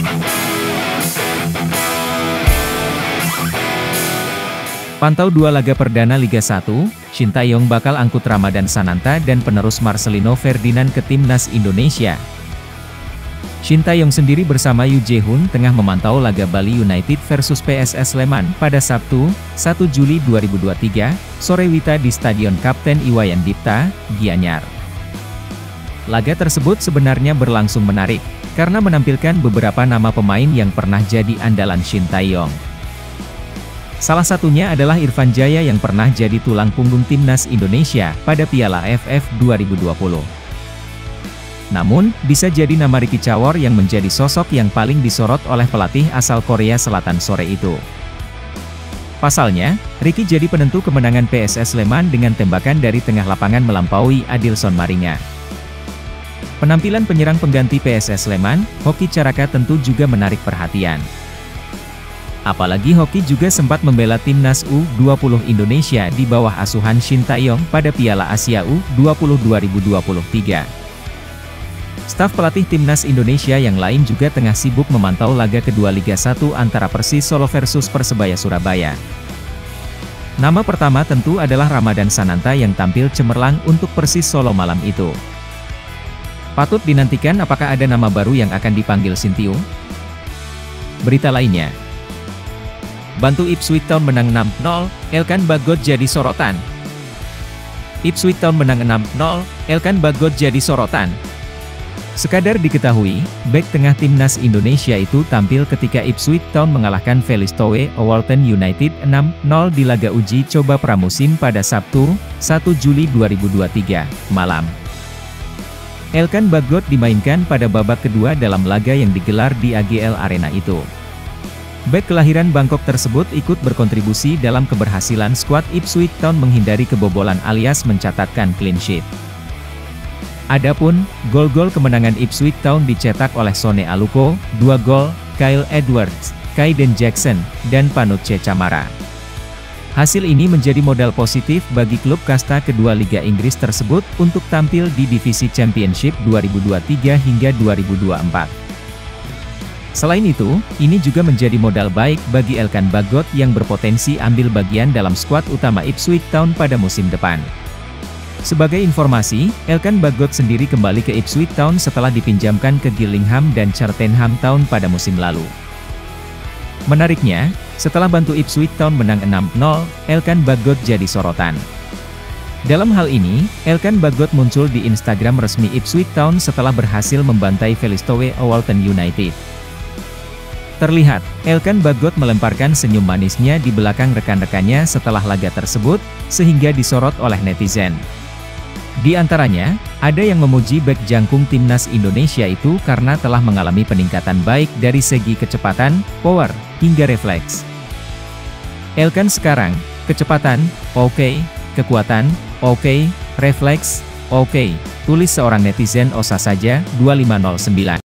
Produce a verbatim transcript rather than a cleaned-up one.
Pantau dua laga perdana Liga satu, Shin Tae-yong bakal angkut Ramadan Sananta dan penerus Marcelino Ferdinand ke Timnas Indonesia. Shin Tae-yong sendiri bersama Yoo Jae-hoon tengah memantau laga Bali United versus P S S Sleman pada Sabtu, satu Juli dua ribu dua puluh tiga, sore wita di Stadion Kapten Iwayan Dipta, Gianyar. Laga tersebut sebenarnya berlangsung menarik, karena menampilkan beberapa nama pemain yang pernah jadi andalan Shin Tae-yong. Salah satunya adalah Irfan Jaya yang pernah jadi tulang punggung Timnas Indonesia pada Piala A F F dua ribu dua puluh. Namun, bisa jadi nama Ricky Chawor yang menjadi sosok yang paling disorot oleh pelatih asal Korea Selatan sore itu. Pasalnya, Ricky jadi penentu kemenangan P S S Sleman dengan tembakan dari tengah lapangan melampaui Adilson Maringa. Penampilan penyerang pengganti P S S Sleman, Hoki Caraka tentu juga menarik perhatian. Apalagi Hoki juga sempat membela Timnas U dua puluh Indonesia di bawah asuhan Shin Tae-yong pada Piala Asia U dua puluh dua ribu dua puluh tiga. Staf pelatih Timnas Indonesia yang lain juga tengah sibuk memantau laga kedua Liga satu antara Persis Solo versus Persebaya Surabaya. Nama pertama tentu adalah Ramadan Sananta yang tampil cemerlang untuk Persis Solo malam itu. Patut dinantikan apakah ada nama baru yang akan dipanggil Sintayong? Berita lainnya. Bantu Ipswich Town menang enam nol, Elkan Bagot jadi sorotan. Ipswich Town menang enam nol, Elkan Bagot jadi sorotan. Sekadar diketahui, bek tengah Timnas Indonesia itu tampil ketika Ipswich Town mengalahkan Felistoway Walton United enam nol di laga uji coba pramusim pada Sabtu, satu Juli dua ribu dua puluh tiga, malam. Elkan Bagot dimainkan pada babak kedua dalam laga yang digelar di A G L Arena itu. Bek kelahiran Bangkok tersebut ikut berkontribusi dalam keberhasilan skuad Ipswich Town menghindari kebobolan alias mencatatkan clean sheet. Adapun, gol-gol kemenangan Ipswich Town dicetak oleh Sone Aluko, dua gol, Kyle Edwards, Kaiden Jackson, dan Panucci Camara. Hasil ini menjadi modal positif bagi klub kasta kedua Liga Inggris tersebut untuk tampil di divisi Championship dua ribu dua puluh tiga hingga dua ribu dua puluh empat. Selain itu, ini juga menjadi modal baik bagi Elkan Bagot yang berpotensi ambil bagian dalam skuad utama Ipswich Town pada musim depan. Sebagai informasi, Elkan Bagot sendiri kembali ke Ipswich Town setelah dipinjamkan ke Gillingham dan Cheltenham Town pada musim lalu. Menariknya, setelah bantu Ipswich Town menang enam nol, Elkan Bagot jadi sorotan. Dalam hal ini, Elkan Bagot muncul di Instagram resmi Ipswich Town setelah berhasil membantai Felistoway Walton United. Terlihat, Elkan Bagot melemparkan senyum manisnya di belakang rekan-rekannya setelah laga tersebut, sehingga disorot oleh netizen. Di antaranya, ada yang memuji bek jangkung Timnas Indonesia itu karena telah mengalami peningkatan baik dari segi kecepatan, power, hingga refleks. Elkan sekarang, kecepatan, oke, okay, kekuatan, oke, okay, refleks, oke, okay, tulis seorang netizen Osa saja, dua lima nol sembilan.